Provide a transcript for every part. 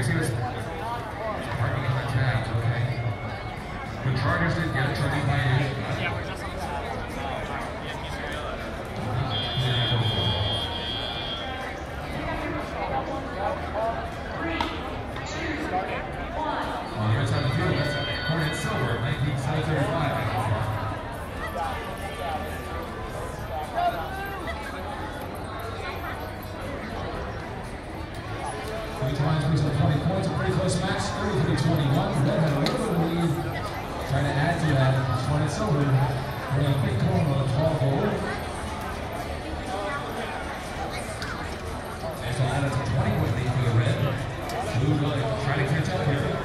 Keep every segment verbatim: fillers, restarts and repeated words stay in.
see this? Parking on the tabs, okay. The Chargers did get a Charging Pioneers. Yeah, we're just on the side. On the other side of the field, that's Hornet Silver, nineteen thirty-five. Three times brings up twenty points, a pretty close match, thirty-three twenty-one. Red had a little bit of lead, trying to add to that. Hornet Silver, we're going to pick home on a tall goal. And so that is a twenty point lead for the Red. Blue really trying to catch up here.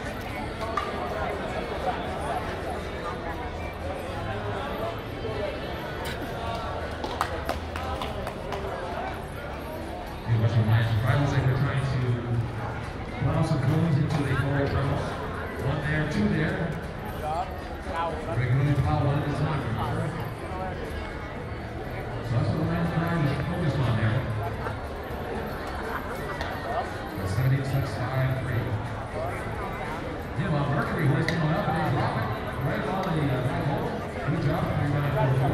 Rivals like they're trying to put on some cones into the forward tunnel. One there, two there. Regularly foul one at a time. So that's what the Rams crowd is focused on there. seventy-six five three. Yeah, well, Mercury was coming up and they drop it right on the uh, right hole. Good job. Three minute four four.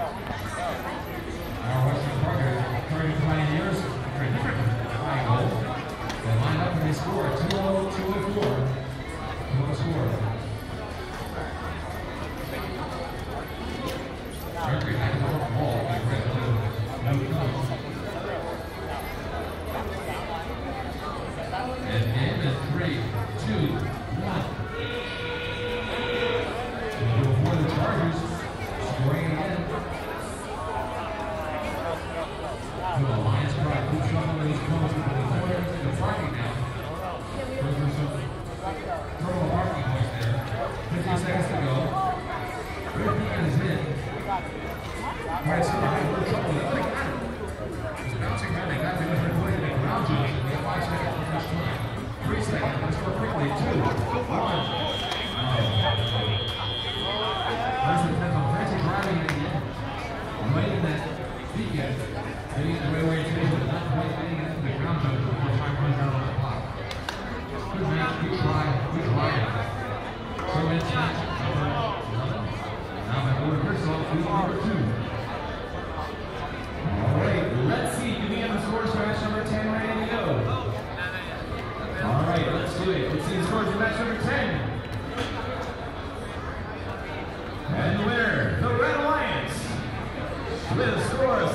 Our Western Parker, thirty Pioneers, very different. They line up and they score two oh four. two oh score. Mercury back to the ball. And the game is three, two, one. Before the Chargers scoring again. To the Lions crowd, who shuffle these cones into the corner. The parking now. Those were some total parking points there. fifty seconds to go. Good beacon is in. Alright, so we're having a little trouble. They only got it. It's bouncing around. They got the different way to make ground jumps. They got five seconds for the first time. Three seconds. Let's go quickly. Two. One. Oh. First depends on Francis driving it again. Right in that beacon. Getting in the way orientation, but not quite getting it into the ground jump before time runs out on the clock. Good match, good try, good try. So it's match number eleven. Now by Owen Herzog, who's number two. Alright, let's see. Do we have the scores for match number ten ready to go? Alright, let's do it. Let's see the scores for match number ten. And the winner, the Red Alliance, with a score of